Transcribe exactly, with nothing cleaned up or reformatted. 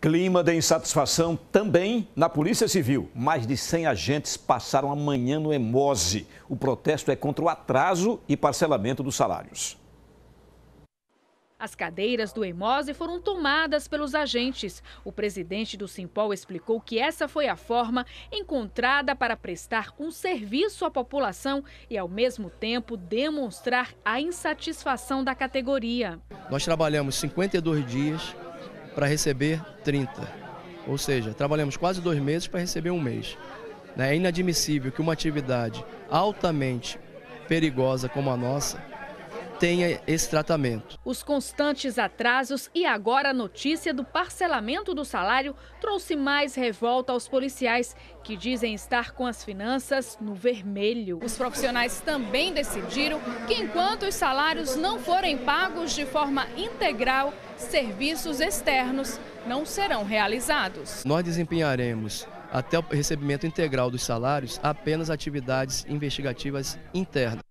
Clima de insatisfação também na Polícia Civil. Mais de cem agentes passaram a manhã no Hemose. O protesto é contra o atraso e parcelamento dos salários. As cadeiras do Hemose foram tomadas pelos agentes. O presidente do Simpol explicou que essa foi a forma encontrada para prestar um serviço à população e, ao mesmo tempo, demonstrar a insatisfação da categoria. Nós trabalhamos cinquenta e dois dias para receber trinta, ou seja, trabalhamos quase dois meses para receber um mês. É inadmissível que uma atividade altamente perigosa como a nossa tenha esse tratamento. Os constantes atrasos e agora a notícia do parcelamento do salário trouxe mais revolta aos policiais, que dizem estar com as finanças no vermelho. Os profissionais também decidiram que enquanto os salários não forem pagos de forma integral, serviços externos não serão realizados. Nós desempenharemos até o recebimento integral dos salários apenas atividades investigativas internas.